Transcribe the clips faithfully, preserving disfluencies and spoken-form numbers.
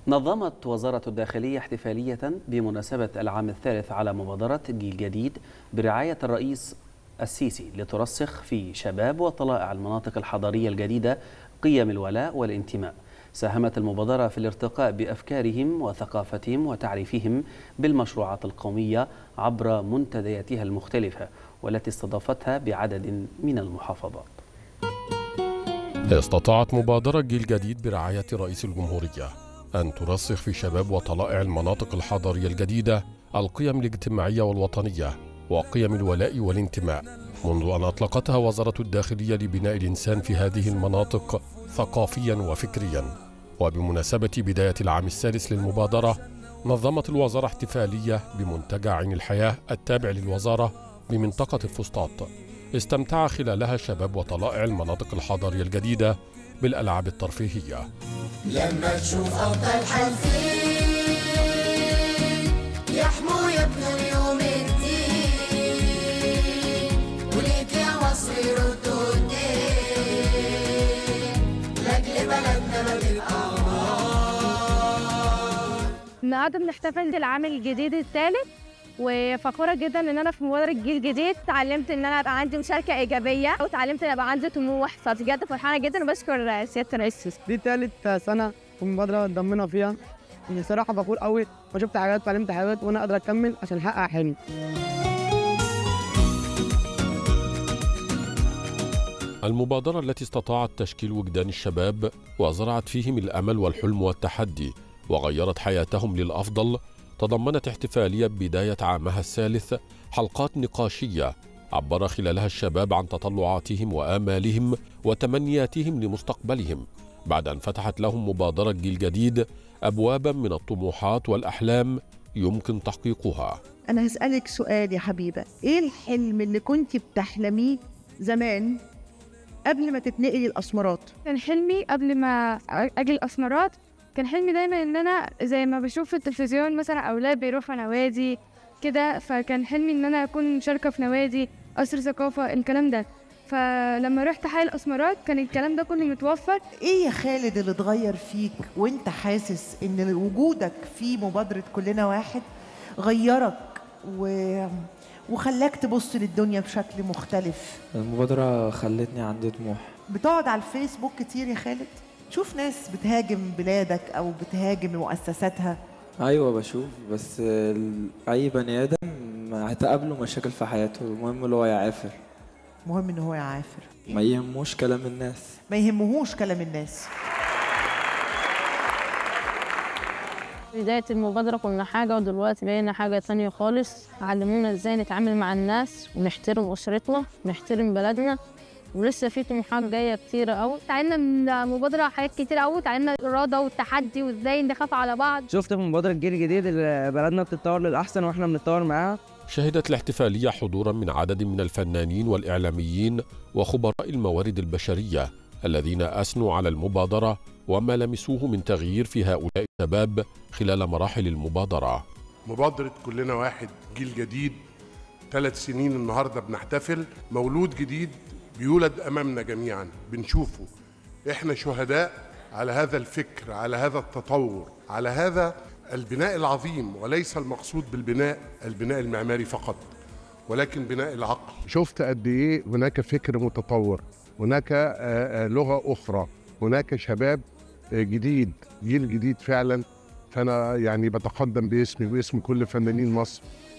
نظمت وزارة الداخلية احتفالية بمناسبة العام الثالث على مبادرة جيل جديد برعاية الرئيس السيسي لترسخ في شباب وطلائع المناطق الحضرية الجديدة قيم الولاء والانتماء. ساهمت المبادرة في الارتقاء بأفكارهم وثقافتهم وتعريفهم بالمشروعات القومية عبر منتدياتها المختلفة والتي استضافتها بعدد من المحافظات. استطاعت مبادرة جيل جديد برعاية رئيس الجمهورية أن ترسخ في شباب وطلائع المناطق الحضرية الجديدة القيم الاجتماعية والوطنية وقيم الولاء والانتماء، منذ أن أطلقتها وزارة الداخلية لبناء الإنسان في هذه المناطق ثقافيا وفكريا. وبمناسبة بداية العام السادس للمبادرة، نظمت الوزارة احتفالية بمنتجع عين الحياة التابع للوزارة بمنطقة الفسطاط، استمتع خلالها شباب وطلائع المناطق الحضرية الجديدة بالألعاب الترفيهية. لما تشوف أفضل حلفين يحموا يبنوا اليوم الدين وليك يا مصر يردوا الدين لأجل بلدنا ما تبقى. النهارده بنحتفل بالعام الجديد الثالث، وفخوره جدا ان انا في مبادره جيل جديد. اتعلمت ان انا ابقى عندي مشاركه ايجابيه، واتعلمت ان ابقى عندي طموح، فبجد فرحانه جدا وبشكر سياده الرئيس. دي ثالث سنه في المبادره اتضمنا فيها، بصراحه فخور قوي وشفت حاجات وتعلمت حاجات وانا قادر اكمل عشان احقق حلمي. المبادرة التي استطاعت تشكيل وجدان الشباب وزرعت فيهم الأمل والحلم والتحدي وغيرت حياتهم للأفضل، تضمنت احتفالية بداية عامها الثالث حلقات نقاشية عبر خلالها الشباب عن تطلعاتهم وآمالهم وتمنياتهم لمستقبلهم، بعد أن فتحت لهم مبادرة جيل جديد أبوابا من الطموحات والأحلام يمكن تحقيقها. أنا هسألك سؤال يا حبيبة، إيه الحلم اللي كنت بتحلميه زمان قبل ما تتنقلي الأسمرات؟ كان حلمي قبل ما أجي الأسمرات، كان حلمي دايما ان انا زي ما بشوف في التلفزيون مثلا اولاد بيروحوا نوادي كده، فكان حلمي ان انا اكون مشاركه في نوادي قصر ثقافه الكلام ده. فلما رحت حي الاسمرات كان الكلام ده كله متوفر. ايه يا خالد اللي اتغير فيك وانت حاسس ان وجودك في مبادره كلنا واحد غيرك و... وخلاك تبص للدنيا بشكل مختلف؟ المبادره خلتني عندي طموح. بتقعد على الفيسبوك كتير يا خالد؟ تشوف ناس بتهاجم بلادك أو بتهاجم مؤسساتها؟ أيوة بشوف، بس أي بني آدم هتقابله مشاكل في حياته، المهم اللي هو يعافر. مهم إن هو يعافر، ما يهموش كلام الناس. ما يهمهوش كلام الناس. بداية المبادرة كنا حاجة ودلوقتي بقينا حاجة تانية خالص. علمونا إزاي نتعامل مع الناس ونحترم أسرتنا ونحترم بلدنا، ولسه في طموحات جايه كتيره قوي. اتعلمنا من المبادره حاجات كتير قوي، اتعلمنا الاراده والتحدي وازاي نخاف على بعض. شفت في مبادره الجيل الجديد بلدنا بتتطور للاحسن واحنا بنتطور معاها. شهدت الاحتفاليه حضورا من عدد من الفنانين والاعلاميين وخبراء الموارد البشريه الذين اثنوا على المبادره وما لمسوه من تغيير في هؤلاء الشباب خلال مراحل المبادره. مبادره كلنا واحد جيل جديد، ثلاث سنين النهارده بنحتفل، مولود جديد بيولد أمامنا جميعا، بنشوفه. إحنا شهداء على هذا الفكر، على هذا التطور، على هذا البناء العظيم، وليس المقصود بالبناء البناء المعماري فقط، ولكن بناء العقل. شفت قد إيه هناك فكر متطور، هناك لغة أخرى، هناك شباب جديد، جيل جديد فعلا. فأنا يعني بتقدم باسمي واسم كل فنانين مصر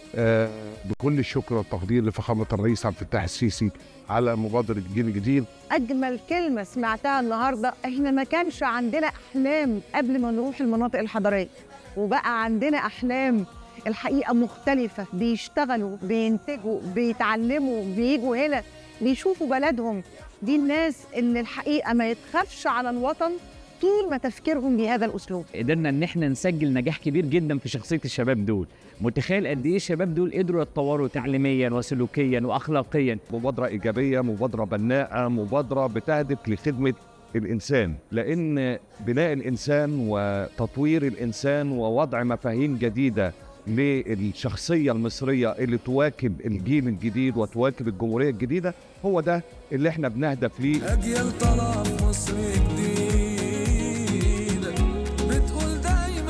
بكل الشكر والتقدير لفخامة الرئيس عبد الفتاح السيسي على مبادرة جيل جديد. أجمل كلمة سمعتها النهاردة، إحنا ما كانش عندنا أحلام قبل ما نروح المناطق الحضرية، وبقى عندنا أحلام الحقيقة مختلفة. بيشتغلوا، بينتجوا، بيتعلموا، بيجوا هنا بيشوفوا بلدهم. دي الناس اللي الحقيقة ما يتخافش على الوطن طول ما تفكيرهم بهذا الأسلوب. قدرنا إن احنا نسجل نجاح كبير جدا في شخصية الشباب دول. متخيل قد ايه الشباب دول قدروا يتطوروا تعليميا وسلوكيا واخلاقيا. مبادره ايجابيه، مبادره بناءه، مبادره بتهدف لخدمه الانسان، لان بناء الانسان وتطوير الانسان ووضع مفاهيم جديده للشخصيه المصريه اللي تواكب الجيل الجديد وتواكب الجمهوريه الجديده، هو ده اللي احنا بنهدف ليه. اجيال طالعه في مصر جديده بتقول دايما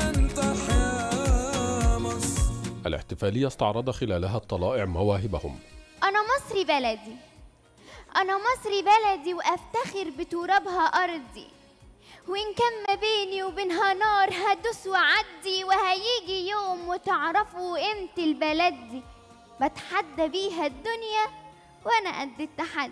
الاحتفالية استعرض خلالها الطلائع مواهبهم. أنا مصري بلدي، أنا مصري بلدي وأفتخر بترابها أرضي، وإن كان ما بيني وبينها نار هدوس وعدي، وهيجي يوم وتعرفوا قيمة البلد دي، بتحدى بيها الدنيا وأنا قد التحدي.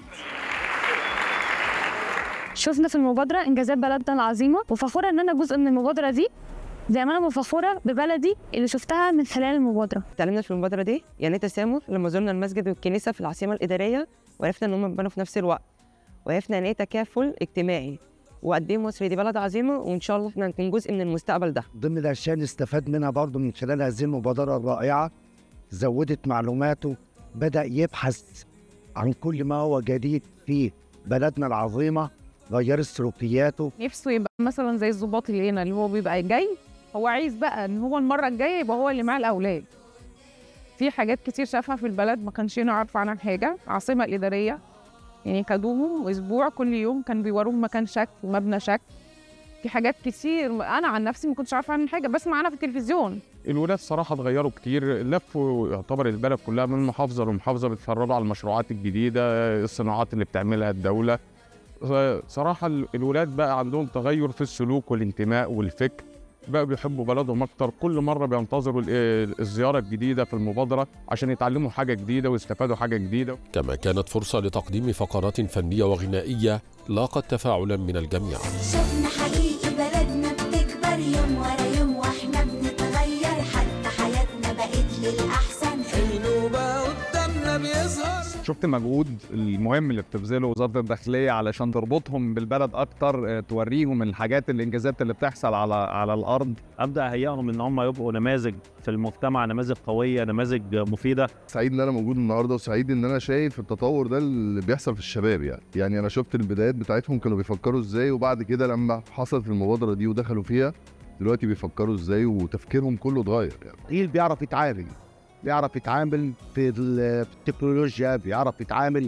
شفنا في المبادرة إنجازات بلدنا العظيمة، وفخورة إن أنا جزء من المبادرة دي، زي ما أنا فخورة ببلدي اللي شفتها من خلال المبادرة. اتعلمنا في المبادرة دي يعني إيه تسامح لما زرنا المسجد والكنيسة في العاصمة الإدارية، وعرفنا إن هم اتبنوا في نفس الوقت، وعرفنا يعني إيه تكافل اجتماعي، وقد إيه مصر دي بلد عظيمة، وإن شاء الله إحنا هنكون جزء من المستقبل ده. ضمن الأشياء اللي استفاد منها برضه من خلال هذه المبادرة الرائعة، زودت معلوماته، بدأ يبحث عن كل ما هو جديد في بلدنا العظيمة، غيرت سلوكياته. نفسه يبقى مثلا زي الضباط اللي هنا، اللي هو بيبقى جاي هو عايز بقى ان هو المره الجايه يبقى هو اللي مع الاولاد. في حاجات كتير شافها في البلد ما كانش يعرف عنها حاجه. العاصمه الاداريه يعني خدوهم اسبوع كل يوم كان بيوروهم مكان شكل ومبنى شكل. في حاجات كتير انا عن نفسي ما كنتش عارفه عنها حاجه، بسمع عنها في التلفزيون. الولاد صراحه اتغيروا كتير، لفوا يعتبر البلد كلها من محافظه لمحافظه، بيتفرجوا على المشروعات الجديده، الصناعات اللي بتعملها الدوله. صراحه الولاد بقى عندهم تغير في السلوك والانتماء والفكر، بقى بيحبوا بلدهم اكتر. كل مره بينتظروا الزياره الجديده في المبادره عشان يتعلموا حاجه جديده ويستفادوا حاجه جديده. كما كانت فرصه لتقديم فقرات فنيه وغنائيه لاقت تفاعلا من الجميع. شفنا حقيقي بلدنا بتكبر يوم ورا يوم، واحنا بنتغير حتى حياتنا بقت للاحسن. النوبه قدامنا بيظهر. شفت مجهود المهم اللي بتبذله وزارة الداخلية علشان تربطهم بالبلد أكتر، توريهم الحاجات الإنجازات اللي بتحصل على على الأرض. أبدأ أهيئهم إن هم يبقوا نماذج في المجتمع، نماذج قوية، نماذج مفيدة. سعيد إن أنا موجود النهاردة، وسعيد إن أنا شايف التطور ده اللي بيحصل في الشباب. يعني يعني أنا شفت البدايات بتاعتهم كانوا بيفكروا إزاي، وبعد كده لما حصلت المبادرة دي ودخلوا فيها دلوقتي بيفكروا إزاي، وتفكيرهم كله اتغير. يعني إيه بيعرف يتعامل بيعرف يتعامل في التكنولوجيا، بيعرف يتعامل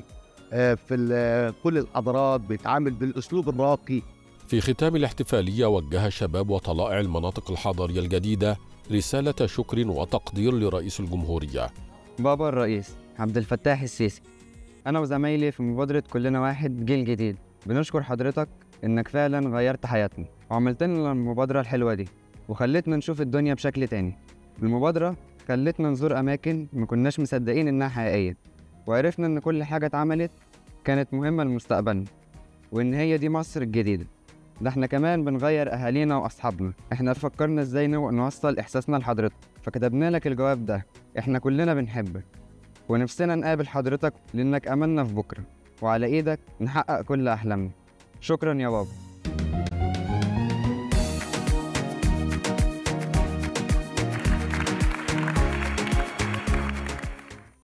في كل الحضارات، بيتعامل بالاسلوب الراقي. في ختام الاحتفاليه وجه شباب وطلائع المناطق الحضريه الجديده رساله شكر وتقدير لرئيس الجمهوريه. بابا الرئيس عبد الفتاح السيسي، انا وزمايلي في مبادره كلنا واحد جيل جديد بنشكر حضرتك انك فعلا غيرت حياتنا وعملت لنا المبادره الحلوه دي وخلتنا نشوف الدنيا بشكل تاني. المبادره خلتنا نزور أماكن ما كناش مصدقين إنها حقيقية، وعرفنا إن كل حاجة اتعملت كانت مهمة لمستقبلنا، وإن هي دي مصر الجديدة. ده إحنا كمان بنغير أهالينا وأصحابنا. إحنا فكرنا إزاي نوصل إحساسنا لحضرتك، فكتبنا لك الجواب ده. إحنا كلنا بنحبك ونفسنا نقابل حضرتك لأنك أملنا في بكرة، وعلى إيدك نحقق كل أحلامنا. شكرا يا بابا.